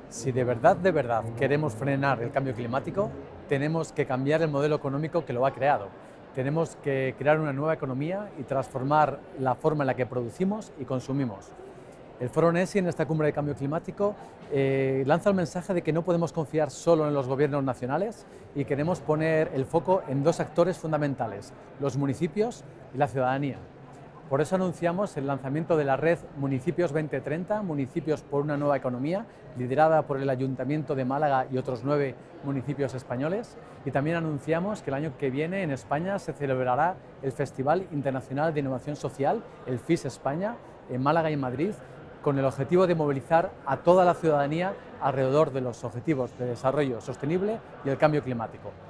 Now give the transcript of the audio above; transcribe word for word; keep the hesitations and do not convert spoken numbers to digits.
Si de verdad, de verdad queremos frenar el cambio climático, tenemos que cambiar el modelo económico que lo ha creado. Tenemos que crear una nueva economía y transformar la forma en la que producimos y consumimos. El Foro Nesi, en esta cumbre de cambio climático, eh, lanza el mensaje de que no podemos confiar solo en los gobiernos nacionales y queremos poner el foco en dos actores fundamentales, los municipios y la ciudadanía. Por eso anunciamos el lanzamiento de la red Municipios dos mil treinta, Municipios por una nueva economía, liderada por el Ayuntamiento de Málaga y otros nueve municipios españoles. Y también anunciamos que el año que viene en España se celebrará el Festival Internacional de Innovación Social, el F I S España, en Málaga y Madrid, con el objetivo de movilizar a toda la ciudadanía alrededor de los objetivos de desarrollo sostenible y el cambio climático.